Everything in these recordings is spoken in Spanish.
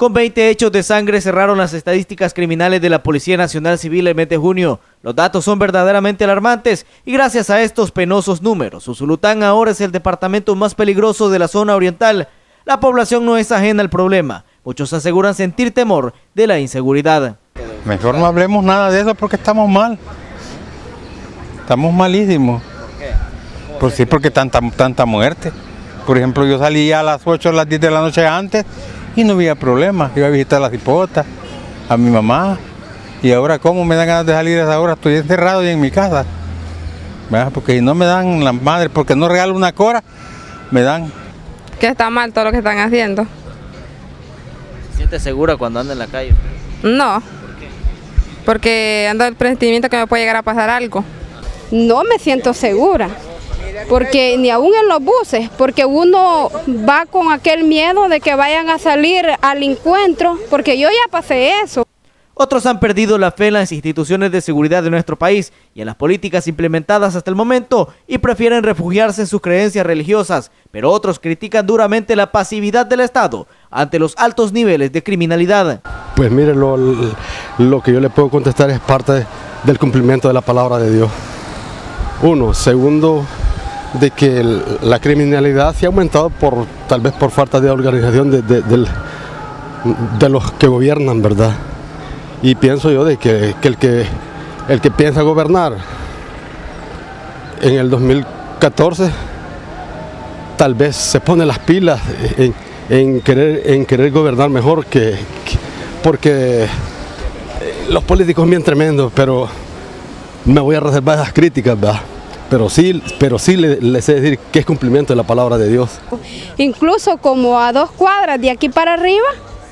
Con 20 hechos de sangre cerraron las estadísticas criminales de la Policía Nacional Civil el mes de junio. Los datos son verdaderamente alarmantes y gracias a estos penosos números, Usulután ahora es el departamento más peligroso de la zona oriental. La población no es ajena al problema. Muchos aseguran sentir temor de la inseguridad. Mejor no hablemos nada de eso porque estamos mal. Estamos malísimos. ¿Por qué? Pues sí, porque tanta muerte. Por ejemplo, yo salía a las 8 o las 10 de la noche antes y no había problema. Iba a visitar a la cipota, a mi mamá. Y ahora, ¿cómo me dan ganas de salir a esa hora? Estoy encerrado y en mi casa. ¿Verdad? Porque si no me dan las madres, porque no regalo una cora, me dan. Que está mal todo lo que están haciendo. ¿Se siente segura cuando anda en la calle? No. ¿Por qué? Porque ando el presentimiento que me puede llegar a pasar algo. No me siento segura, porque ni aún en los buses, porque uno va con aquel miedo de que vayan a salir al encuentro, porque yo ya pasé eso. Otros han perdido la fe en las instituciones de seguridad de nuestro país y en las políticas implementadas hasta el momento y prefieren refugiarse en sus creencias religiosas, pero otros critican duramente la pasividad del Estado ante los altos niveles de criminalidad. Pues mire, lo que yo le puedo contestar es parte del cumplimiento de la palabra de Dios. Uno. Segundo, de que la criminalidad se ha aumentado tal vez por falta de organización de los que gobiernan, ¿verdad? Y pienso yo de que el que piensa gobernar en el 2014 tal vez se pone las pilas en querer gobernar mejor porque los políticos son bien tremendos, pero me voy a reservar esas críticas, ¿verdad? Pero sí le sé decir que es cumplimiento de la palabra de Dios. Incluso como a 2 cuadras de aquí para arriba,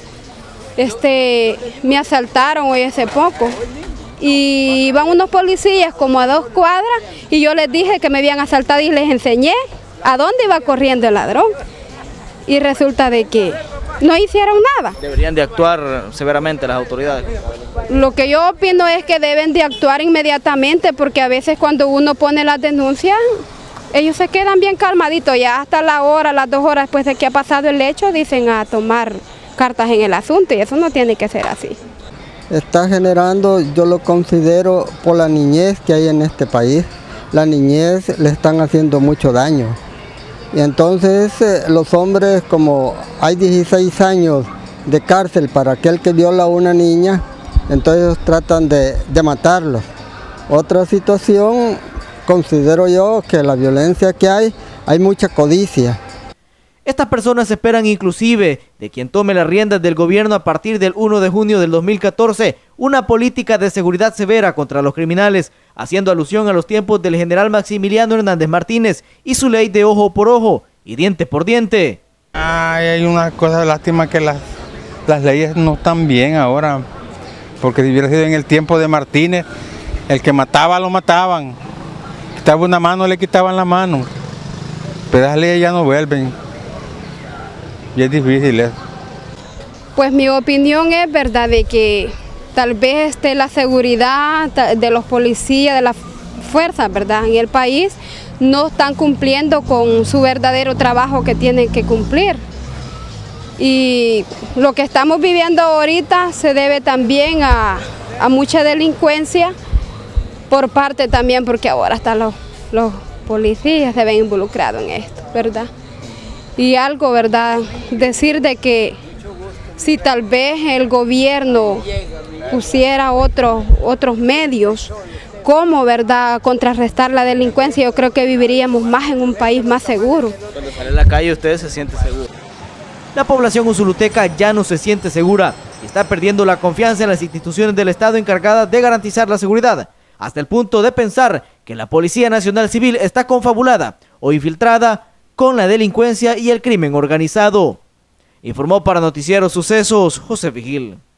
me asaltaron hoy hace poco. Y iban unos policías como a 2 cuadras y yo les dije que me habían asaltado y les enseñé a dónde iba corriendo el ladrón. Y resulta de que no hicieron nada. Deberían de actuar severamente las autoridades. Lo que yo opino es que deben de actuar inmediatamente, porque a veces cuando uno pone las denuncias, ellos se quedan bien calmaditos, ya hasta la hora, las 2 horas después de que ha pasado el hecho, dicen a tomar cartas en el asunto, y eso no tiene que ser así. Está generando, yo lo considero, por la niñez que hay en este país. La niñez le están haciendo mucho daño. Y entonces los hombres, como hay 16 años de cárcel para aquel que viola a una niña, entonces tratan de matarlos. Otra situación, considero yo que la violencia que hay mucha codicia. Estas personas esperan inclusive de quien tome las riendas del gobierno a partir del 1 de junio del 2014 una política de seguridad severa contra los criminales, haciendo alusión a los tiempos del general Maximiliano Hernández Martínez y su ley de ojo por ojo y diente por diente. Hay una cosa, lástima que las leyes no están bien ahora, porque si hubiera sido en el tiempo de Martínez, el que mataba lo mataban, quitaba una mano le quitaban la mano, pero las leyes ya no vuelven. Y es difícil eso. Pues mi opinión es, verdad, de que tal vez la seguridad de los policías, de las fuerzas, verdad, en el país no están cumpliendo con su verdadero trabajo que tienen que cumplir. Y lo que estamos viviendo ahorita se debe también a mucha delincuencia por parte también, porque ahora hasta los policías se ven involucrados en esto, ¿verdad? Y algo, ¿verdad? Decir de que si tal vez el gobierno pusiera otros medios, como, ¿verdad?, contrarrestar la delincuencia, yo creo que viviríamos más en un país más seguro. Cuando sale a la calle usted se siente seguro. La población usuluteca ya no se siente segura y está perdiendo la confianza en las instituciones del Estado encargadas de garantizar la seguridad, hasta el punto de pensar que la Policía Nacional Civil está confabulada o infiltrada con la delincuencia y el crimen organizado. Informó para Noticiero Sucesos José Vigil.